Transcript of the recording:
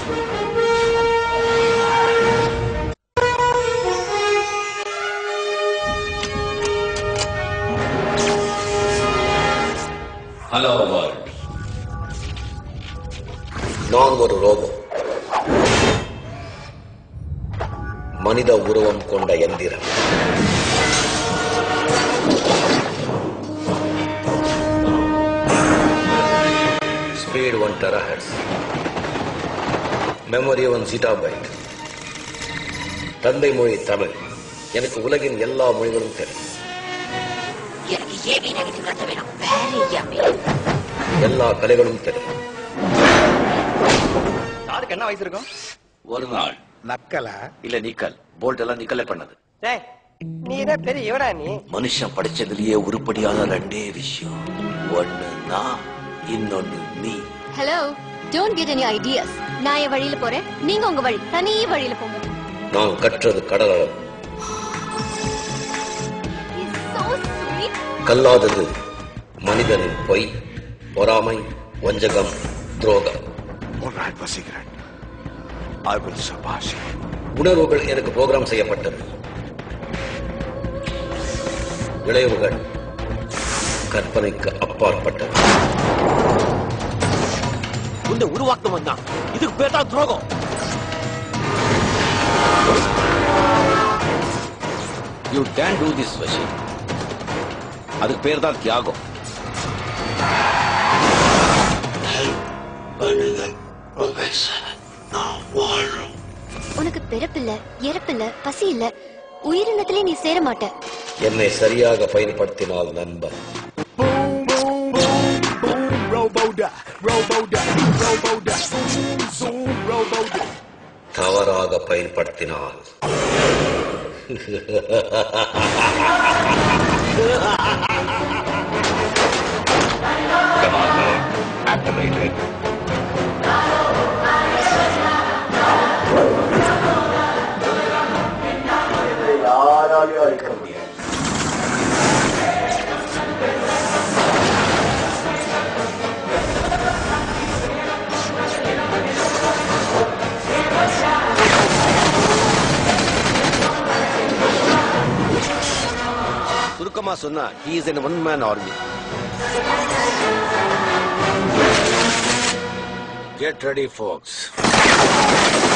Hello world. நான் ஒரு robot, மனித உருவம் கொண்ட எந்திரம். Speed 1 terahertz, memory 1 zettabyte. தந்தை மொழி தமிழ். எனக்கு உலகின் எல்லா மொழிகளும் தெரியும். எல்லா கலைகளும் தெரியும். யாருக்கு என்ன வயசு இருக்கும்? ஒரு நாள் நக்கலா இல்ல நிக்கல் போல்ட் எல்லாம் நிக்கலே பண்ணது. நீ என்ன பெரிய இவடா நீ? மனுஷன் படிச்சதுலயே உருப்படியான ரெண்டே விஷயம், ஒன்னு நான், இன்னொன்னு நீ. Hello, don't get any ideas. நான் என் வழியில போறேன், நீங்க உங்க வழி தனி வழியில போங்க. நான் கற்றது கடல் அளவு. கல்லாதது மனிதனின் பொய், பொறாமை, வஞ்சகம், துரோகம். உணர்வுகள் எனக்கு புரோகிராம் செய்யப்பட்டது. விளைவுகள் கற்பனைக்கு அப்பாற்பட்டது. உன்னை உருவாக்கம் வந்தான், இதுக்கு பேர் தான் துரோகம். யூ கேன் டூ திஸ் வஷி, அதுக்கு பேர் தான் தியாகம். உனக்கு பிறப்பில்ல, இறப்பில்ல, பசி இல்ல, உயிரினத்திலே நீ சேர மாட்ட. என்னை சரியாக பயன்படுத்தினால் நண்பன். தவறாக பயன்படுத்தினால் activated. யாராலையும் அழிக்க முடியாது. சுருக்கமா சொன்னா he is an one man army. Get ready, folks.